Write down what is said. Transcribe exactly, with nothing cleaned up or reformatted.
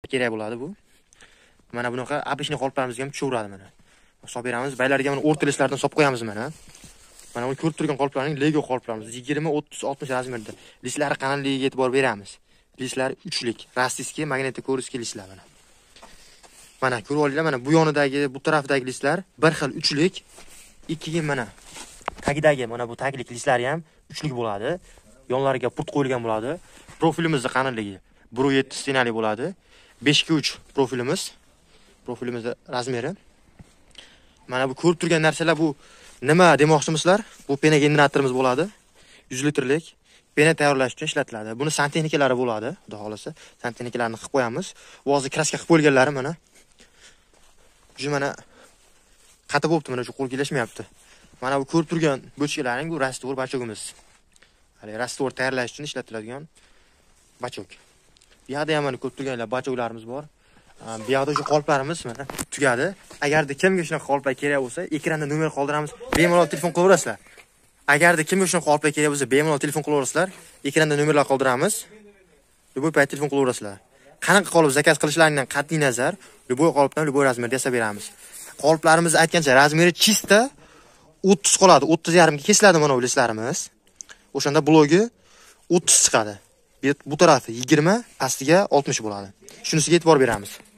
kerak bo'ladi bu. Mana bunaqa обычный qoliplarimizga ham tushaveradi mana. Solib beramiz. Baylarga mana o'rta listlardan solib qo'yamiz mana. Mana bu ko'rib turgan qoliplarning Lego qoliplarimiz yigirma, o'ttiz, oltmish razmerda. Listlari qalinligiga e'tibor beramiz. Listlari uchlik, rastiski, magnitokorskiy listlar mana. Mana ko'rib olinglar, mana bu yonidagi, bu tarafdagi listlar bir xil uchlik, ikkiga mana tagidagi mana bu taglik listlari ham uchlik bo'ladi. Yonlariga pult qo'yilgan bo'ladi. Profilimizning qalinligi bir yetti stenali bo'ladi. besh ga uch profilimiz. Profilimizning razmeri. Mana bu ko'rib turgan narsalar bu nima demoqchimisizlar? Bu pena generatorimiz bo'ladi. yuz litrlik pena tayyorlash uchun ishlatiladi. Buni santexnikalari bo'ladi, xudo xolasa. Santexnikalarni qilib qo'yamiz. Bu hozir kraska qilib qo'yilganlari mana. Shu mana qati bo'pti, mana shu qo'l kelishmayapti. Mana bu ko'rib turgan bochkalarning bu rastvor bachogimiz. Hali rastvor tayyorlash uchun ishlatiladigan bachok. Bu yerda ham mana ko'rib turganlar bachoklarimiz bor. Bu yerda shu qoliplarimiz mana tugadi. Agarda kimga shunaqa qoliplar kerak bo'lsa, ekranda nomer qoldiramiz. Bemalol telefon qilaverasizlar. Agarda kimga shunaqa qoliplar kerak bo'lsa, bemalol telefon qilaverasizlar. Ekranda nomerlar qoldiramiz. Любой payt telefon qilaverasizlar. Qanaqa qolip zakaz qilishlaridan qat'iy nazar, любой qolipdan любой razmerda yasab beramiz. Qoliplarimiz aytgancha razmeri chista o'ttiz qoladi. o'ttiz yarim ga kesiladi mana bu listlarimiz. O'shanda blogi o'ttiz chiqadi. Bu tarafi yigirma, pastiga oltmish bo'ladi. Shunisiga e'tibor beramiz.